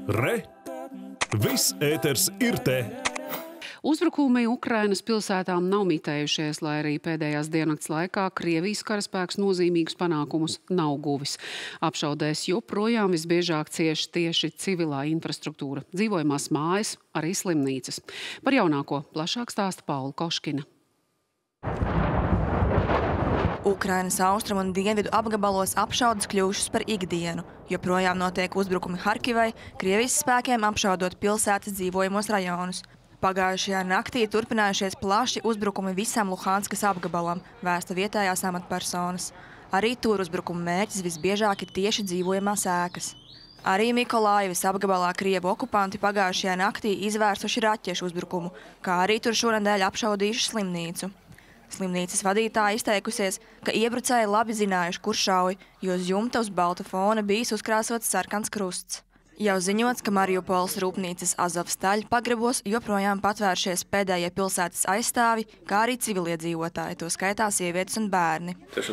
Re! Viss ēters ir te! Uzbrukumi Ukrainas pilsētām nav mitējušies, lai arī pēdējās diennakts laikā Krievijas karaspēks nozīmīgus panākumus nav guvis. Apšaudēs joprojām visbiežāk cieši tieši civilā infrastruktūra, dzīvojamās mājas, arī slimnīcas. Par jaunāko plašāk stāsta Paula Koškina. Ukrainas austrumu un dienvidu apgabalos apšaudes kļuvušas par ikdienu. Joprojām notiek uzbrukumi Harkivai, Krievijas spēkiem apšaudot pilsētas dzīvojamos rajonus. Pagājušajā naktī turpinājušies plaši uzbrukumi visam Luhanskas apgabalam, vēsta vietējās amatpersonas. Arī tur uzbrukuma mērķis visbiežāk ir tieši dzīvojamās ēkas. Arī Mikolājevas apgabalā Krievu okupanti pagājušajā naktī izvērsuši raķešu uzbrukumu, kā arī tur šonedēļ apšaudījuši slimnīcu. Slimnīcas vadītāja izteikusies, ka iebrucēji labi zinājuši, kur šauj, jo uz jumta uz balta fona bijis uzkrāsots sarkans krusts. Jau ziņots, ka Mariupoles rūpnīcas Azovstaļ pagrabos joprojām patvēršies pēdējie pilsētas aizstāvi, kā arī civiliedzīvotāji, to skaitā sievietes un bērni.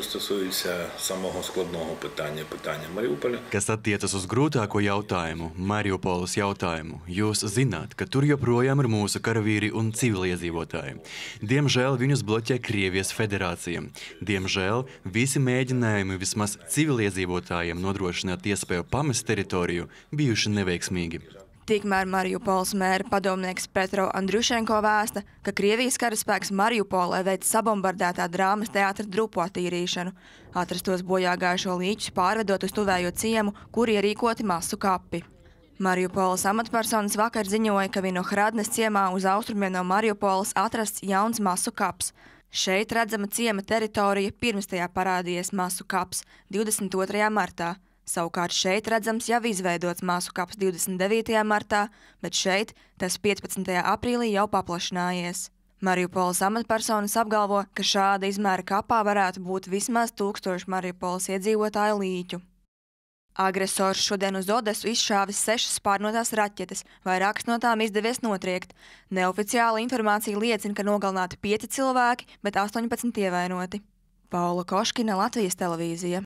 Kas attiecas uz grūtāko jautājumu, Mariupoles jautājumu, jūs zināt, ka tur joprojām ir mūsu karavīri un civiliedzīvotāji. Diemžēl viņus bloķē Krievijas federācija. Diemžēl visi mēģinājumi vismaz civiliedzīvotājiem nodrošināt iespēju pamest teritoriju bijuši neveiksmīgi. Tikmēr Mariupoles mēra padomnieks Petro Andriušenko vēsta, ka Krievijas karaspēks Mariupolē veic sabombardētā drāmas teātra drupu attīrīšanu, atrastos bojāgājušo līķus pārvedot uz tuvējo ciemu, kur ierīkoti masu kapi. Mariupoles amatpersonas vakar ziņoja, ka Vinohradnes ciemā uz austrumiem no Mariupoles atrasts jauns masu kaps. Šeit redzama ciema teritorija, pirms tajā parādījies masu kaps 22. martā. Savukārt šeit redzams jau izveidots masu kaps 29. martā, bet šeit tas 15. aprīlī jau paplašinājies. Mariupoles amatpersonas apgalvo, ka šāda izmēra kapā varētu būt vismaz 1000 Mariupoles iedzīvotāju līķu. Agresors šodien uz Odesu izšāvis 6 spārnotās raķetes, vairākas no tām izdevies notriekt. Neoficiāla informācija liecina, ka nogalināti 5 cilvēki, bet 18 ievainoti. Paula Koškina, Latvijas televīzija.